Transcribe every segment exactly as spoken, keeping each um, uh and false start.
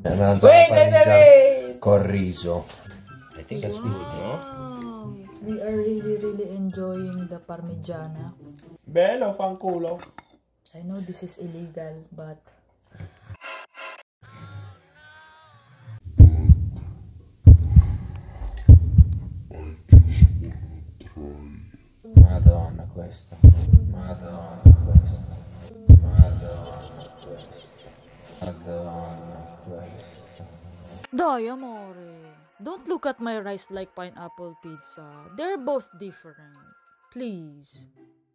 Wait, wait, wait! Con riso. I think Wow. that's good, no? We are really, really enjoying the Parmigiana. Bello, fanculo. I know this is illegal, but... Madonna questa. Madonna questa. Madonna questa. Madonna questa. Dai, amore. Don't look at my rice like pineapple pizza. They're both different. Please.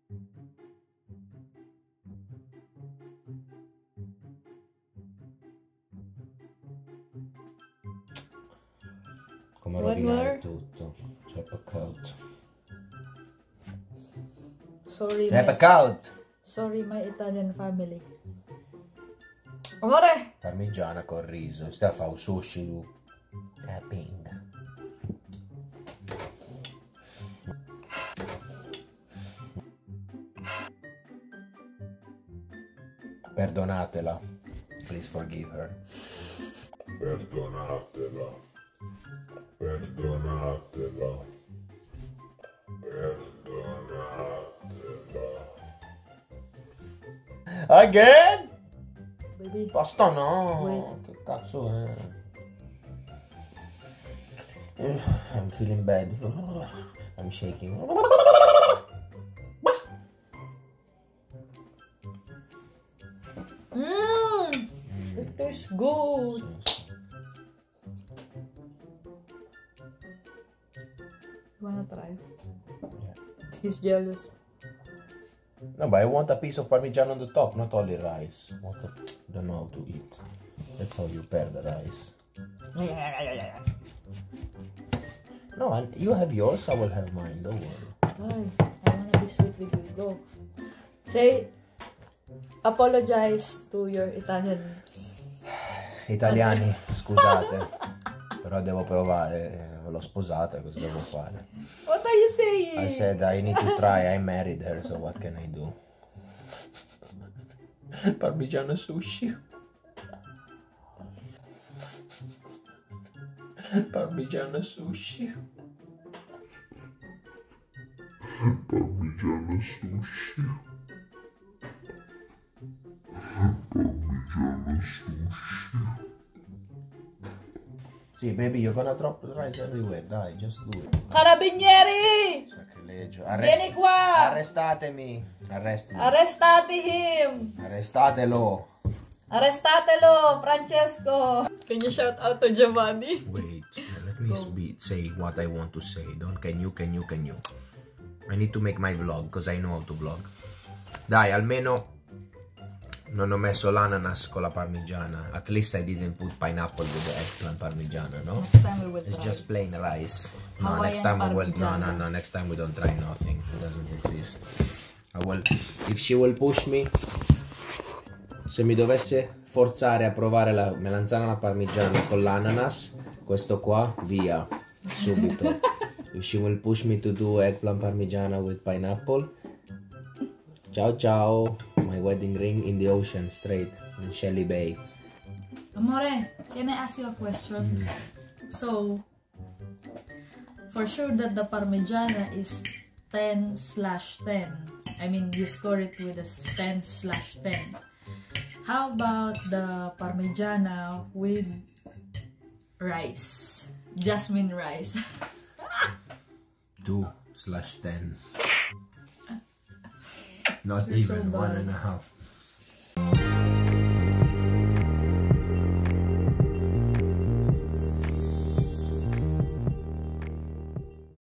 Come One rovinare more? tutto. C'è peccato. Sorry, C'è my, peccato. sorry, my Italian family. Amore! Parmigiana con riso. Stai a fare un sushi tu. Capping. Perdonatela. Please forgive her. Perdonatela. Perdonatela. Perdonatela. Again? Baby. Basta no. Wait. Che cazzo è? I'm feeling bad. I'm shaking. Mmm! It tastes good. Wanna try? He's jealous. No, but I want a piece of Parmigiano on the top, not only rice. What the... Don't know how to eat. That's how you pair the rice. No, and you have yours, I will have mine. Don't worry. Ay, I wanna be sweet with you. Go. Say, apologize to your Italian. Italiani, scusate, però devo provare. L'ho sposata, cosa devo fare? What are you saying? I said I need to try. I married her, so what can I do? Parmigiano sushi. Parmigiano sushi. Parmigiano sushi. Parmigiano sushi. Sì, baby, you're gonna drop the rice everywhere. Dai, just do it. Carabinieri! Sacrilegio. Vieni qua! Arrestatemi. Arrestami. Arrestate him! Arrestatelo. Arrestatelo, Francesco! Can you shout out to Giovanni? Wait, let me be, say what I want to say. Don't can you, can you, can you. I need to make my vlog, because I know how to vlog. Dai, almeno non ho messo l'ananas con la parmigiana. At least I didn't put pineapple with the eggplant parmigiana, no? Next time we will It's try. just plain rice. No, Hawaiian next time we will. No, parmigiana. no, no. Next time we don't try nothing. It doesn't exist. I will. If she will push me, se mi dovesse forzare a provare la melanzana alla parmigiana con l'ananas, questo qua, via, subito. If she will push me to do eggplant parmigiana with pineapple, ciao ciao, my wedding ring in the ocean, straight, in Shelly Bay. Amore, can I ask you a question? Mm. So, for sure that the Parmigiana is ten slash ten. I mean, you score it with a ten slash ten. How about the Parmigiana with rice? Jasmine rice. two slash ten. Not You're so even one bad. and a half.